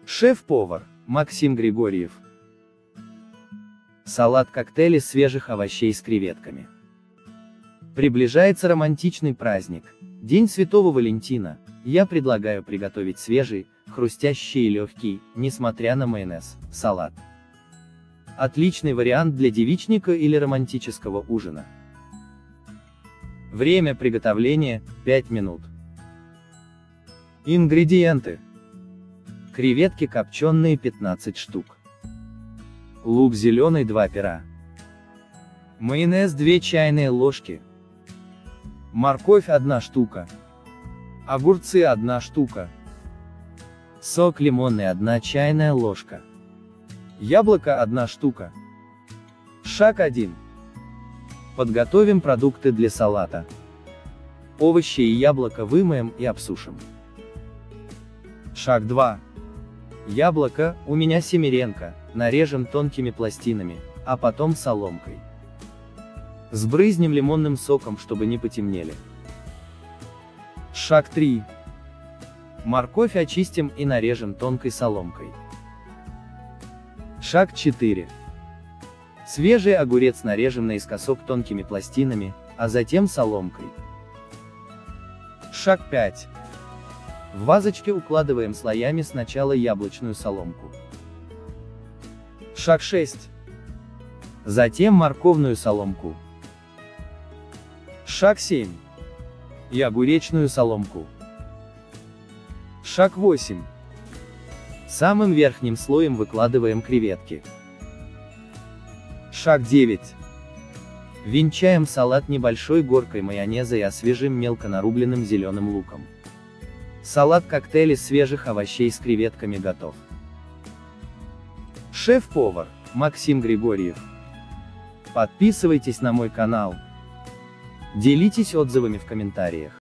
Шеф-повар Максим Григорьев. Салат-коктейль из свежих овощей с креветками. Приближается романтичный праздник, День Святого Валентина. Я предлагаю приготовить свежий, хрустящий и легкий, несмотря на майонез, салат. Отличный вариант для девичника или романтического ужина. Время приготовления – 5 минут. Ингредиенты. Креветки копченые 15 штук. Лук зеленый 2 пера. Майонез 2 чайные ложки. Морковь 1 штука. Огурцы 1 штука. Сок лимонный 1 чайная ложка. Яблоко 1 штука. Шаг 1. Подготовим продукты для салата. Овощи и яблоко вымоем и обсушим. Шаг 2. Яблоко, у меня семеренко, нарежем тонкими пластинами, а потом соломкой. Сбрызнем лимонным соком, чтобы не потемнели. Шаг 3. Морковь очистим и нарежем тонкой соломкой. Шаг 4. Свежий огурец нарежем наискосок тонкими пластинами, а затем соломкой. Шаг 5. В вазочке укладываем слоями сначала яблочную соломку. Шаг 6. Затем морковную соломку. Шаг 7. И огуречную соломку. Шаг 8. Самым верхним слоем выкладываем креветки. Шаг 9. Венчаем салат небольшой горкой майонеза и освежим мелко нарубленным зеленым луком. Салат-коктейль из свежих овощей с креветками готов. Шеф-повар Максим Григорьев. Подписывайтесь на мой канал. Делитесь отзывами в комментариях.